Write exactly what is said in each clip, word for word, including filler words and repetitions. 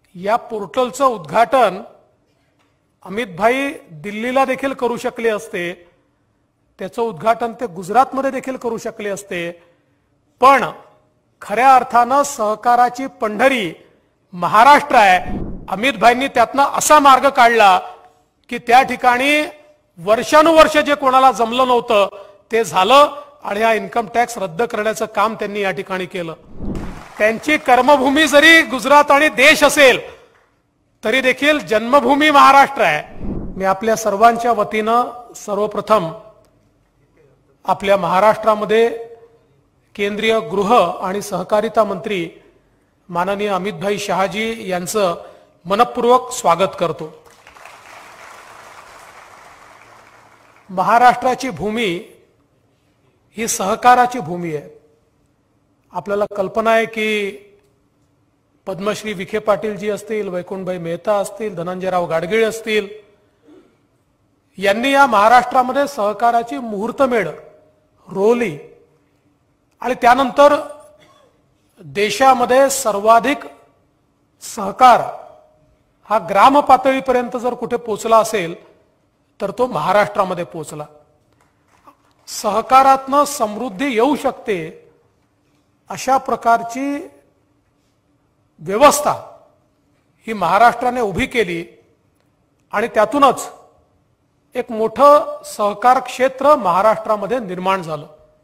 या पोर्टलचं उद्घाटन अमित भाई दिल्लीला देखील करू शकले असते, त्याचं उद्घाटन ते गुजरातमध्ये देखील करू शकले असते, पण खऱ्या अर्थानं सहकाराची पंढरी महाराष्ट्र आहे। अमित भाईंनी त्यातनं असा मार्ग काढला की त्या ठिकाणी वर्षानुवर्ष जे कोणाला जमलं नव्हतं ते झालं आणि हा इन्कम टॅक्स रद्द करण्याचं काम त्यांनी या ठिकाणी केलं। त्यांची कर्मभूमी जरी गुजरात आणि देश असेल तरी देखील जन्मभूमी महाराष्ट्र आहे। मी आपल्या सर्वांच्या वतीनं सर्वप्रथम आपल्या महाराष्ट्रामध्ये केंद्रीय गृह आणि सहकारिता मंत्री माननीय अमित भाई शहाजी यांचं मनपूर्वक स्वागत करतो। महाराष्ट्राची भूमी ही सहकाराची भूमी आहे। आपल्याला कल्पना आहे की पद्मश्री विखे पाटील जी असतील, वैकुंठभाई मेहता असतील, धनंजयराव गाडगीळ असतील, यांनी या महाराष्ट्रामध्ये सहकाराची मुहूर्तमेढ रोवली आणि त्यानंतर देशामध्ये सर्वाधिक सहकार हा ग्राम पातळीपर्यंत जर कुठे पोहोचला असेल तर तो महाराष्ट्रामध्ये पोहोचला। सहकारातनं समृद्धी येऊ शकते अशा प्रकारची व्यवस्था ही महाराष्ट्राने उभी केली आणि त्यातूनच एक मोठं सहकार क्षेत्र महाराष्ट्रामध्ये निर्माण झालं।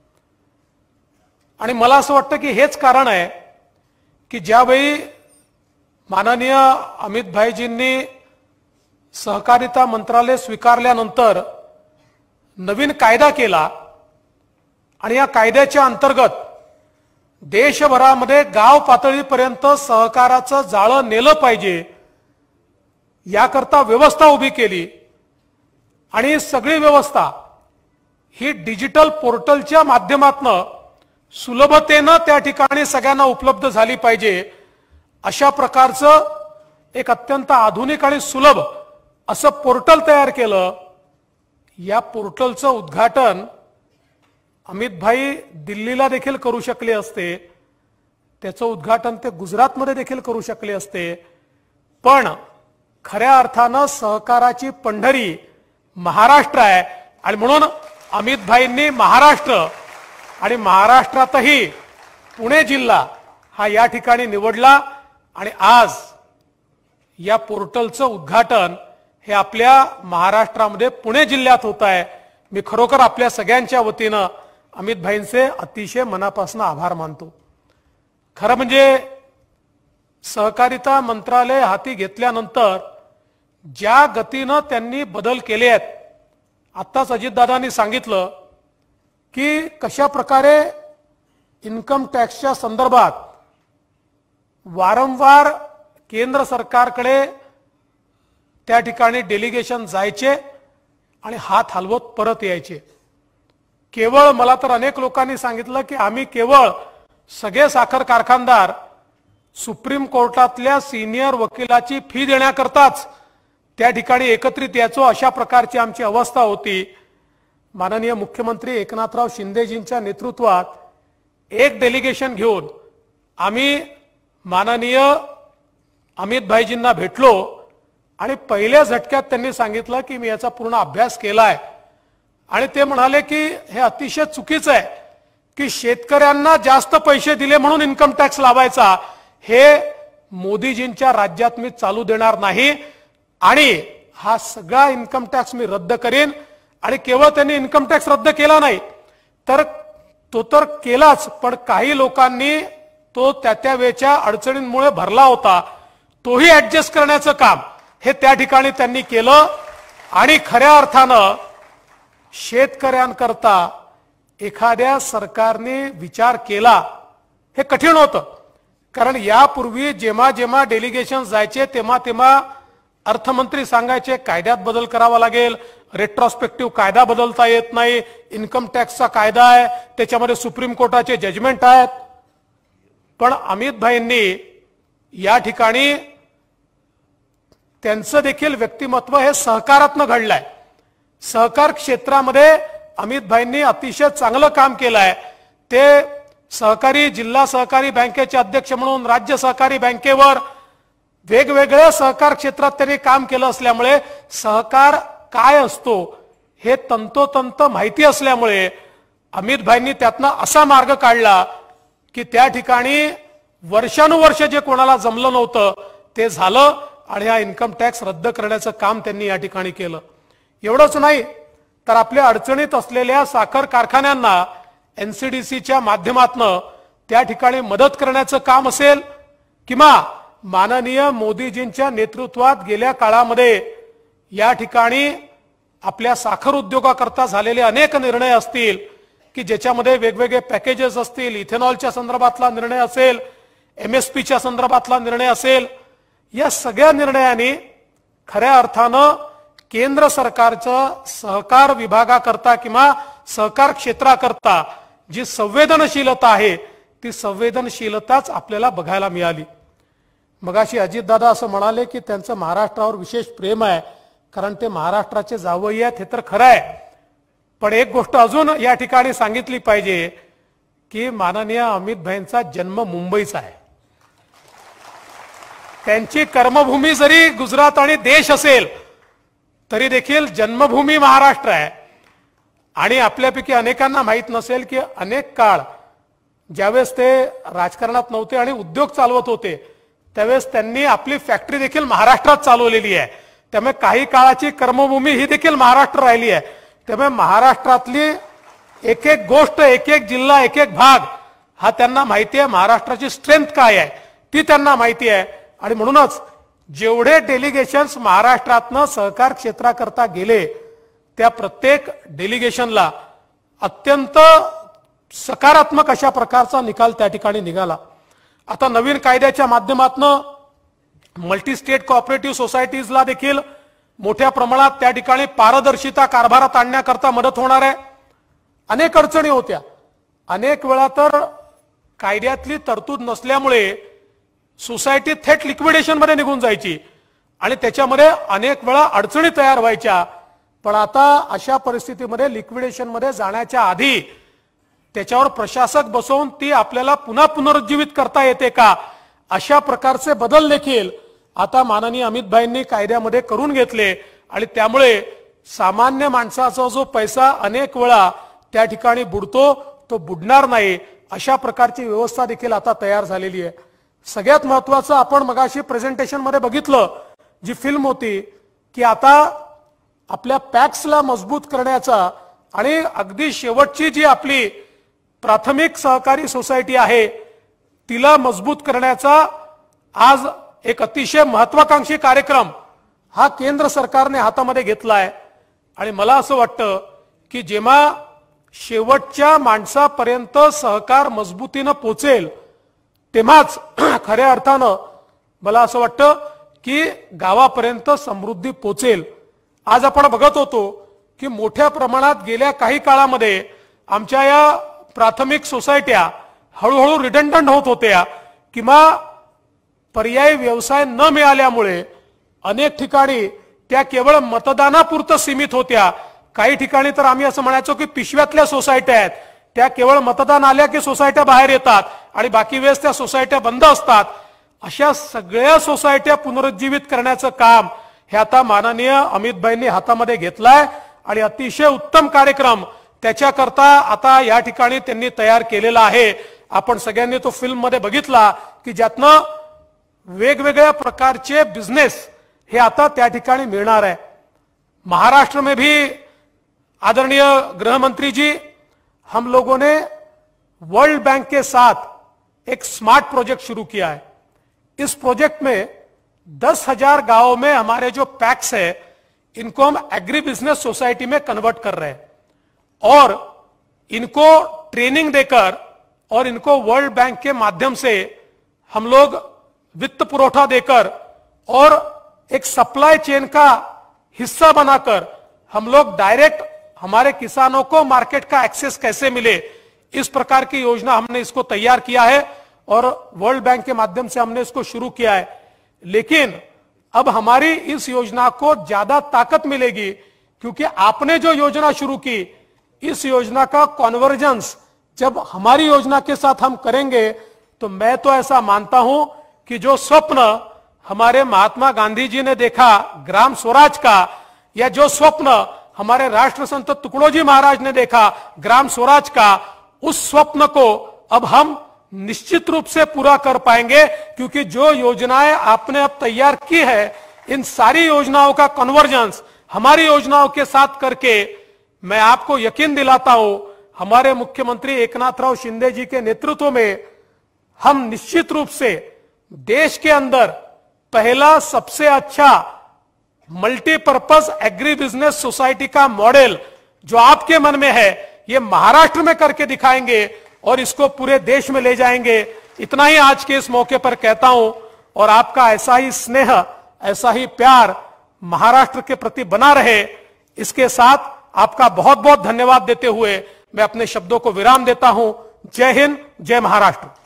आणि मला असं वाटतं की हेच कारण आहे की ज्यावेळी माननीय अमित भाईजींनी सहकारिता मंत्रालय स्वीकारल्यानंतर नवीन कायदा केला आणि या कायद्याच्या अंतर्गत देशभरामध्ये गाव पातळीपर्यंत सहकाराचं जाळं नेलं पाहिजे याकरता व्यवस्था उभी केली आणि सगळी व्यवस्था ही डिजिटल पोर्टलच्या माध्यमातून सुलभतेनं त्या ठिकाणी सगळ्यांना उपलब्ध झाली पाहिजे अशा प्रकारचं एक अत्यंत आधुनिक आणि सुलभ असं पोर्टल तयार केलं। या पोर्टलचं उद्घाटन अमित भाई दिल्लीला देखील करू शकले असते, त्याचं उद्घाटन ते गुजरातमध्ये देखील करू शकले असते, पण खऱ्या अर्थानं सहकाराची पंढरी महाराष्ट्र आहे आणि म्हणून अमित भाईंनी महाराष्ट्र आणि महाराष्ट्रातही पुणे जिल्हा हा या ठिकाणी निवडला आणि आज या पोर्टलचं उद्घाटन हे आपल्या महाराष्ट्रामध्ये पुणे जिल्ह्यात होत आहे। मी खरोखर आपल्या सगळ्यांच्या वतीनं अमित भाईंचे अतिशय मनापासून आभार मानतो। खरं म्हणजे सहकारिता मंत्रालय हाती घेतल्यानंतर ज्या गतीनं त्यांनी बदल केले आहेत, आत्ताच अजितदादांनी सांगितलं की कशा प्रकारे इन्कम टॅक्सच्या संदर्भात वारंवार केंद्र सरकारकडे त्या ठिकाणी डेलिगेशन जायचे आणि हात हलवत परत यायचे। केवळ मला तर अनेक लोकांनी सांगितलं की आम्ही केवळ सगळे साखर कारखानदार सुप्रीम कोर्टातल्या सिनियर वकिलाची फी देण्याकरताच त्या ठिकाणी एकत्रित यायचो, अशा प्रकारची आमची अवस्था होती। माननीय मुख्यमंत्री एकनाथराव शिंदेजींच्या नेतृत्वात एक डेलिगेशन घेऊन आम्ही माननीय अमित भाईजींना भेटलो आणि पहिल्या झटक्यात त्यांनी सांगितलं की मी याचा पूर्ण अभ्यास केलाय आणि ते म्हणाले की हे अतिशय चुकीचं आहे की शेतकऱ्यांना जास्त पैसे दिले म्हणून इन्कम टॅक्स लावायचा, हे मोदीजींच्या राज्यात मी चालू देणार नाही आणि हा सगळा इन्कम टॅक्स मी रद्द करेन। आणि केवळ त्यांनी इन्कम टॅक्स रद्द केला नाही तर तो तर केलाच, पण काही लोकांनी तो त्या त्या वेळच्या अडचणींमुळे भरला होता तोही ऍडजस्ट करण्याचं काम हे त्या ठिकाणी त्यांनी केलं। आणि खऱ्या अर्थानं शेतकऱ्यांकरता एखाद्या सरकारने विचार केला हे कठीण होतं, कारण यापूर्वी जेव्हा जेव्हा डेलिगेशन जायचे तेव्हा तेव्हा अर्थमंत्री सांगायचे कायद्यात बदल करावा लागेल, रेट्रोस्पेक्टिव्ह कायदा बदलता येत नाही, इन्कम टॅक्सचा कायदा आहे त्याच्यामध्ये सुप्रीम कोर्टाचे जजमेंट आहेत। पण अमित भाईंनी या ठिकाणी त्यांचं देखील व्यक्तिमत्व हे सहकारातनं घडलंय। सहकार क्षेत्रामध्ये अमित भाईंनी अतिशय चांगलं काम केलंय। ते सहकारी जिल्हा सहकारी बँकेचे अध्यक्ष म्हणून राज्य सहकारी बँकेवर वेगवेगळ्या सहकार क्षेत्रात त्यांनी काम केलं असल्यामुळे सहकार काय असतो हे तंतोतंत माहिती असल्यामुळे अमित भाईंनी त्यातनं असा मार्ग काढला की त्या ठिकाणी वर्षानुवर्ष जे कोणाला जमलं नव्हतं ते झालं आणि हा इन्कम टॅक्स रद्द करण्याचं काम त्यांनी या ठिकाणी केलं. एवढंच नाही तर आपल्या अडचणीत असलेल्या साखर कारखान्यांना एनसीडीसीच्या माध्यमातून त्या ठिकाणी मदत करण्याचं काम असेल किंवा माननीय मोदीजींच्या नेतृत्वात गेल्या काळामध्ये या ठिकाणी आपल्या साखर उद्योगाकरता झालेले अनेक निर्णय असतील की ज्याच्यामध्ये वेगवेगळे पॅकेजेस असतील, इथेनॉलच्या संदर्भातला निर्णय असेल, एमएसपीच्या संदर्भातला निर्णय असेल, या सगळ्या निर्णयांनी खऱ्या अर्थानं केंद्र सरकारचं सहकार विभागाकरता किंवा सहकार क्षेत्राकरता जी संवेदनशीलता आहे ती संवेदनशीलताच आपल्याला बघायला मिळाली. मगाशी अजितदादा असं म्हणाले की त्यांचं महाराष्ट्रावर विशेष प्रेम आहे कारण ते महाराष्ट्राचे जावई आहेत, हे तर खरं आहे. पण एक गोष्ट अजून या ठिकाणी सांगितली पाहिजे की माननीय अमित भाईंचा जन्म मुंबईचा आहे. त्यांची कर्मभूमी जरी गुजरात आणि देश असेल तरी देखील जन्मभूमी महाराष्ट्र आहे. आणि आपल्यापैकी अनेकांना माहित नसेल की अनेक काळ ज्यावेळेस ते राजकारणात नव्हते आणि उद्योग चालवत होते त्यावेळेस त्यांनी आपली फॅक्टरी देखील महाराष्ट्रात चालवलेली आहे. त्यामुळे काही काळाची कर्मभूमी ही देखील महाराष्ट्र राहिली आहे. त्यामुळे महाराष्ट्रातली एक एक गोष्ट, एक एक जिल्हा, एक एक भाग हा त्यांना माहिती आहे. महाराष्ट्राची स्ट्रेंथ काय आहे ती त्यांना माहिती आहे. आणि म्हणूनच जेवढे डेलिगेशन्स महाराष्ट्रातनं सहकार क्षेत्राकरता गेले त्या प्रत्येक डेलिगेशनला अत्यंत सकारात्मक अशा प्रकारचा निकाल त्या ठिकाणी निघाला. आता नवीन कायद्याच्या माध्यमातून मल्टी स्टेट कोऑपरेटिव्ह सोसायटीजला देखील मोठ्या प्रमाणात त्या ठिकाणी पारदर्शिता कारभारात आणण्याकरता मदत होणार आहे. अनेक अडचणी होत्या, अनेक वेळा तर कायद्यातली तरतूद नसल्यामुळे सोसायटी थेट लिक्विडेशन मध्ये निघून जायची आणि त्याच्यामध्ये अनेक वेळा अडचणी तयार व्हायच्या. पण आता अशा परिस्थितीमध्ये लिक्विडेशन मध्ये जाण्याच्या आधी त्याच्यावर प्रशासक बसवून ती आपल्याला पुन्हा पुनरुज्जीवित करता येते का, अशा प्रकारचे बदल देखील आता माननीय अमित भाईंनी कायद्यामध्ये करून घेतले. आणि त्यामुळे सामान्य माणसाचा जो पैसा अनेक वेळा त्या ठिकाणी बुडतो तो बुडणार नाही, अशा प्रकारची व्यवस्था देखील आता तयार झालेली आहे. सगळ्यात महत्वाचं आपण मगाशी प्रेझेंटेशन मध्ये बघितलं जी फिल्म होती की आता आपल्या पॅक्सला मजबूत करण्याचा आणि अगदी शेवटची जी आपली प्राथमिक सहकारी सोसायटी आहे तिला मजबूत करण्याचा आज एक अतिशय महत्वाकांक्षी कार्यक्रम हा केंद्र सरकारने हातामध्ये घेतला आहे. आणि मला असं वाटतं की जेव्हा शेवटच्या माणसापर्यंत सहकार मजबूतीनं पोचेल तेव्हाच खऱ्या अर्थानं मला असं वाटतं की गावापर्यंत समृद्धी पोचेल. आज आपण बघत होतो की मोठ्या प्रमाणात गेल्या काही काळामध्ये आमच्या या प्राथमिक सोसायट्या हळूहळू रिडंडंट होत होत्या किंवा पर्यायी व्यवसाय न मिळाल्यामुळे अनेक ठिकाणी त्या केवळ मतदानापुरतं सीमित होत्या. काही ठिकाणी तर आम्ही असं म्हणायचो की पिशव्यातल्या सोसायट्या आहेत, त्या केवळ मतदान आल्या की सोसायट्या बाहेर येतात आणि बाकी वेळेस त्या सोसायट्या बंद असतात. अशा सगळ्या सोसायट्या पुनरुज्जीवित करण्याचं काम हे आता माननीय अमित भाईंनी हातामध्ये घेतलाय आणि अतिशय उत्तम कार्यक्रम त्याच्याकरता आता या ठिकाणी त्यांनी तयार केलेला आहे. आपण सगळ्यांनी तो फिल्म मध्ये बघितला की ज्यातनं वेगवेगळ्या प्रकारचे बिझनेस हे आता त्या ठिकाणी मिळणार आहे. महाराष्ट्र में भी आदरणीय गृह मंत्री जी, हम लोगों ने वर्ल्ड बैंक के साथ एक स्मार्ट प्रोजेक्ट शुरू किया है. इस प्रोजेक्ट में दस हजार गांवों में हमारे जो पैक्स है इनको हम एग्री बिजनेस सोसाइटी में कन्वर्ट कर रहे हैं और इनको ट्रेनिंग देकर और इनको वर्ल्ड बैंक के माध्यम से हम लोग वित्त पुरौठा देकर और एक सप्लाई चेन का हिस्सा बनाकर हम लोग डायरेक्ट हमारे किसानों को मार्केट का एक्सेस कैसे मिले, इस प्रकार की योजना हमने इसको तैयार किया है और वर्ल्ड बैंक के माध्यम से हमने इसको शुरू किया है. लेकिन अब हमारी इस योजना को ज्यादा ताकत मिलेगी क्योंकि आपने जो योजना शुरू की इस योजना का कॉन्वर्जेंस जब हमारी योजना के साथ हम करेंगे तो मैं तो ऐसा मानता हूं कि जो स्वप्न हमारे महात्मा गांधी जी ने देखा ग्राम स्वराज का, या जो स्वप्न हमारे राष्ट्रसंत तुकडोजी महाराज ने देखा ग्राम स्वराज का, उस स्वप्न को अब हम निश्चित रूप से पूरा कर पाएंगे, क्योंकि जो योजनाएं आपने अब तैयार की है, इन सारी योजनाओं का कन्वर्जेंस हमारी योजनाओं के साथ करके मैं आपको यकीन दिलाता हूं, हमारे मुख्यमंत्री एकनाथराव शिंदे जी के नेतृत्व में हम निश्चित रूप से देश के अंदर पहला सबसे अच्छा मल्टीपर्पज एग्री बिजनेस सोसाइटी का मॉडल जो आपके मन में है, ये महाराष्ट्र में करके दिखाएंगे और इसको पूरे देश में ले जाएंगे। इतना ही आज के इस मौके पर कहता हूं, और आपका ऐसा ही स्नेह, ऐसा ही प्यार महाराष्ट्र के प्रति बना रहे, इसके साथ आपका बहुत बहुत धन्यवाद देते हुए मैं अपने शब्दों को विराम देता हूं। जय हिंद, जय महाराष्ट्र।